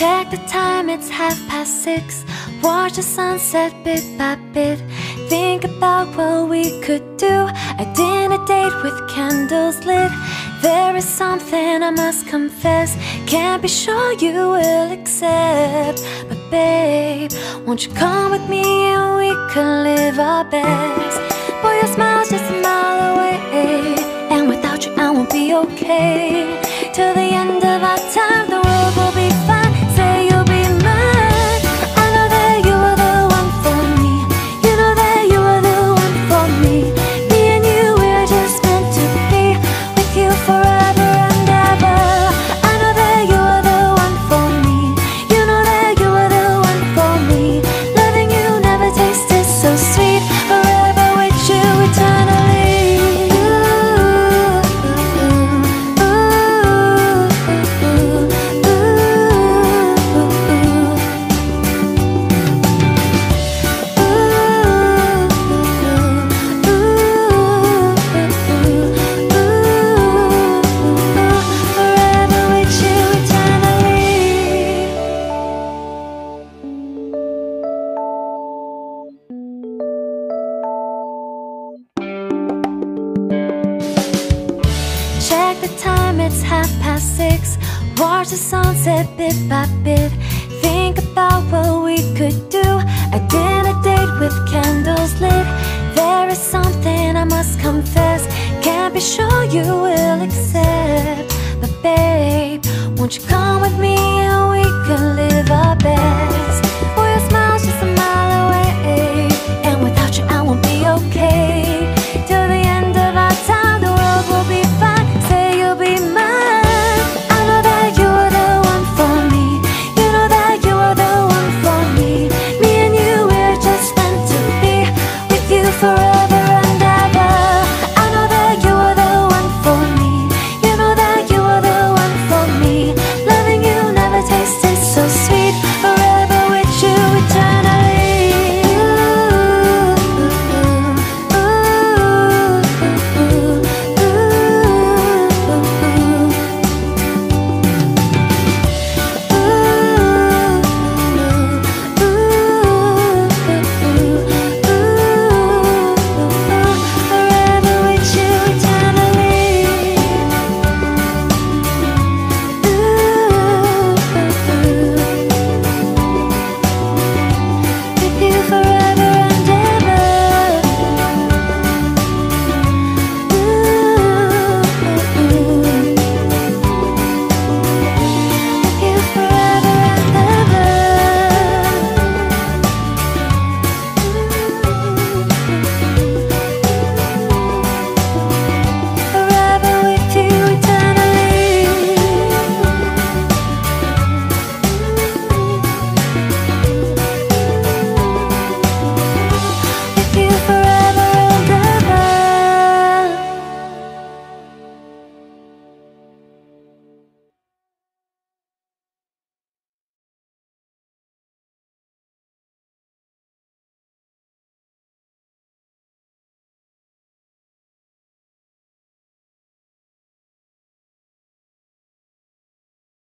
Check the time, it's 6:30. Watch the sunset bit by bit. Think about what we could do. A dinner date with candles lit. There is something I must confess. Can't be sure you will accept, but babe, won't you come with me and we can live our best? Boy, your smile's just a mile away, and without you I won't be okay. Till the end of our time, the world will be fine. Say you'll be mine. I know that you are the one for me. You know that you are the one for me. Me and you, we're just meant to be. With you forever and ever. I know that you are the one for me. You know that you are the one for me. Loving you never tasted so sweet. Forever with you eternally. Check the time, it's 6:30. Watch the sunset bit by bit. Think about what we could do. A dinner date with candles lit. There is something I must confess. Can't be sure you will accept, but babe, won't you come with me and we can live